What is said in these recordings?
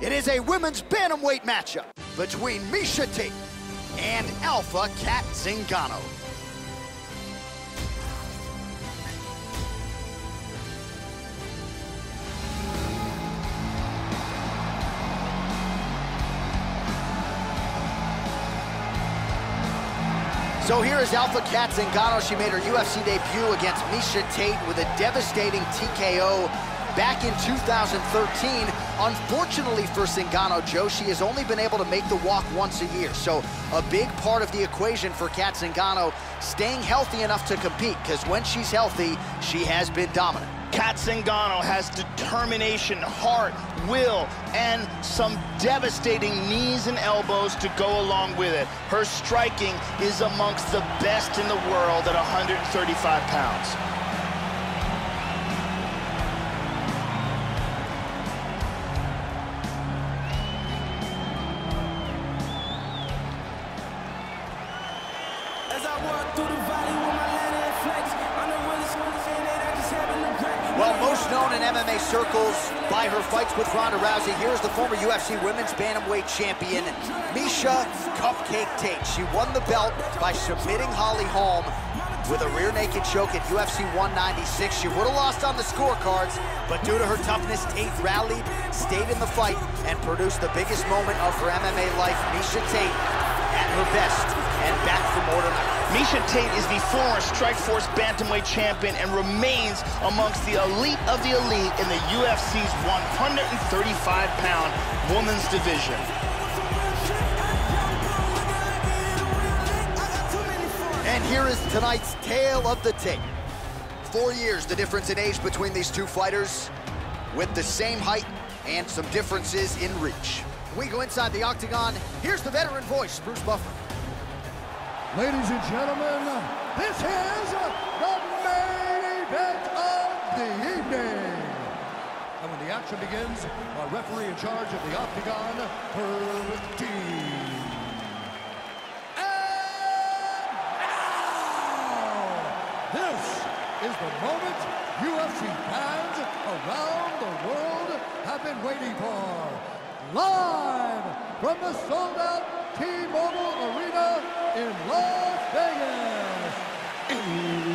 It is a women's bantamweight matchup between Miesha Tate and Alpha Cat Zingano. So here is Alpha Cat Zingano. She made her UFC debut against Miesha Tate with a devastating TKO back in 2013. Unfortunately for Zingano, Joe, she has only been able to make the walk once a year. So a big part of the equation for Cat Zingano, staying healthy enough to compete, because when she's healthy, she has been dominant. Cat Zingano has determination, heart, will, and some devastating knees and elbows to go along with it. Her striking is amongst the best in the world at 135 pounds. As I walk through the valley with my land flex, I know really saying that I just happen to crack. Well, most known in MMA circles by her fights with Ronda Rousey, here's the former UFC Women's Bantamweight Champion, Miesha Cupcake Tate. She won the belt by submitting Holly Holm with a rear naked choke at UFC 196. She would have lost on the scorecards, but due to her toughness, Tate rallied, stayed in the fight, and produced the biggest moment of her MMA life. Miesha Tate at her best and back for more tonight. Miesha Tate is the former Strikeforce Bantamweight champion and remains amongst the elite of the elite in the UFC's 135-pound women's division. And here is tonight's tale of the tape. 4 years, the difference in age between these two fighters, with the same height and some differences in reach. We go inside the octagon. Here's the veteran voice, Bruce Buffer. Ladies and gentlemen, this is the main event of the evening. And when the action begins, our referee in charge of the octagon, Herb Dean. And now, this is the moment UFC fans around the world have been waiting for. Live from the sold-out T-Mobile Arena in Las Vegas. It's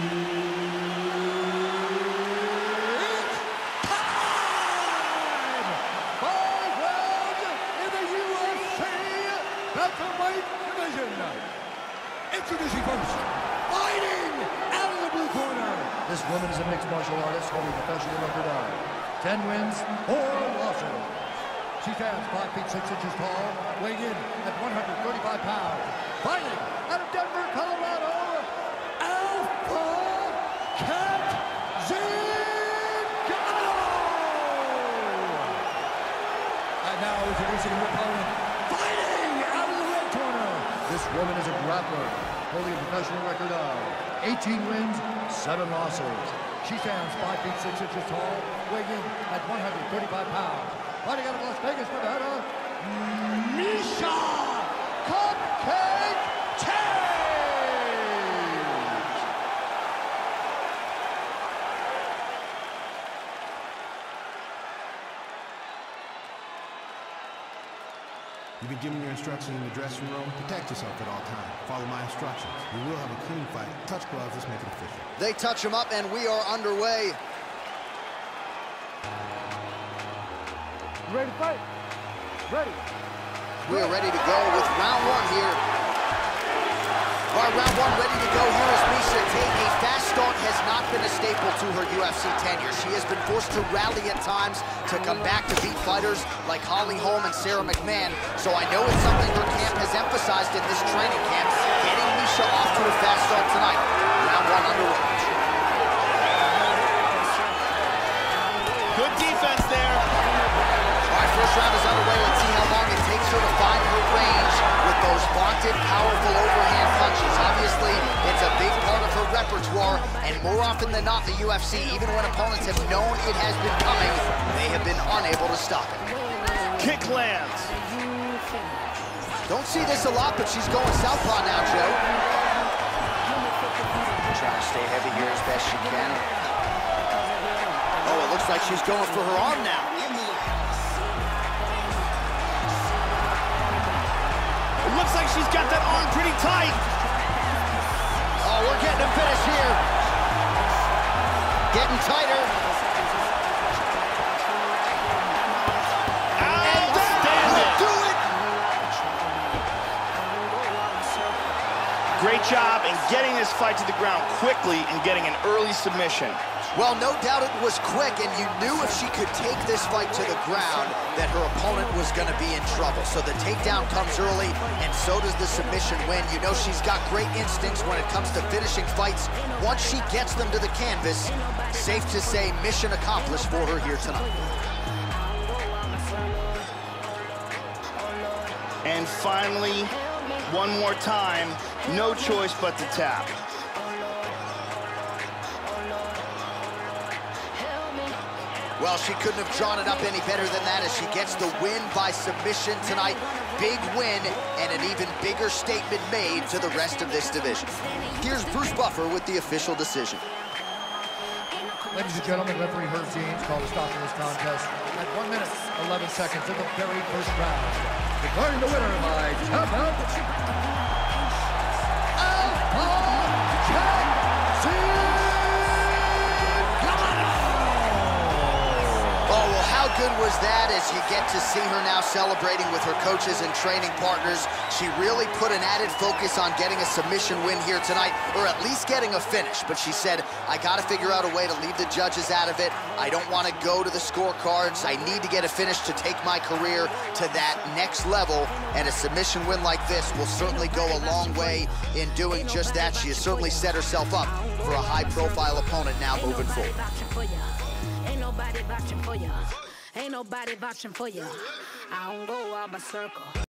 time! 5 rounds in the UFC Bantamweight division. Introducing first, fighting out of the blue corner. This woman is a mixed martial artist holding a professional record of 10 wins, 4 losses. She stands 5 feet 6 inches tall, weighing in at 135 pounds. Fighting out of Denver, Colorado, Alpha Cat Zingano! And now introducing her opponent, fighting out of the red corner. This woman is a grappler, holding a professional record of 18 wins, 7 losses. She stands 5 feet 6 inches tall, weighing in at 135 pounds. Fighting out of Las Vegas, Nevada, Miesha Cupcake Tate! You've been given your instructions in the dressing room. Protect yourself at all times. Follow my instructions. We will have a clean fight. Touch gloves, let's make it official. They touch him up, and we are underway. Ready to fight? Ready. We are ready to go with round 1 here. All right, round 1 ready to go. Here is Miesha Tate. A fast start has not been a staple to her UFC tenure. She has been forced to rally at times to come back to beat fighters like Holly Holm and Sarah McMahon. So I know it's something her camp has emphasized in this training camp, getting Miesha off to a fast start tonight. Round 1 underway. Good defense there. First round is underway. Let's see how long it takes her to find her range with those vaunted, powerful overhand punches. Obviously, it's a big part of her repertoire, and more often than not in the UFC, even when opponents have known it has been coming, they have been unable to stop it. Kick lands. Don't see this a lot, but she's going southpaw now, Joe. Trying to stay heavy here as best she can. Oh, it looks like she's going for her arm now. tight. Oh, we're getting a finish here. Getting tighter. Outstanding. Do it. Great job in getting this fight to the ground quickly and getting an early submission. Well, no doubt it was quick, and you knew if she could take this fight to the ground that her opponent was going to be in trouble. So the takedown comes early, and so does the submission win. You know she's got great instincts when it comes to finishing fights. Once she gets them to the canvas, safe to say mission accomplished for her here tonight. And finally, one more time, no choice but to tap. Well, she couldn't have drawn it up any better than that as she gets the win by submission tonight. Big win and an even bigger statement made to the rest of this division. Here's Bruce Buffer with the official decision. Ladies and gentlemen, referee Herb James called a stop to this contest at 1 minute, 11 seconds of the very first round. Declaring the winner by tap out, Alpha Jackson! Oh, well, how good was that as you get to see her now celebrating with her coaches and training partners. She really put an added focus on getting a submission win here tonight, or at least getting a finish. But she said, I got to figure out a way to leave the judges out of it. I don't want to go to the scorecards. I need to get a finish to take my career to that next level. And a submission win like this will certainly go a long way in doing just that. She has certainly set herself up for a high-profile opponent now moving forward. Ain't nobody vouching for you. Ain't nobody vouching for you. I don't go out my circle.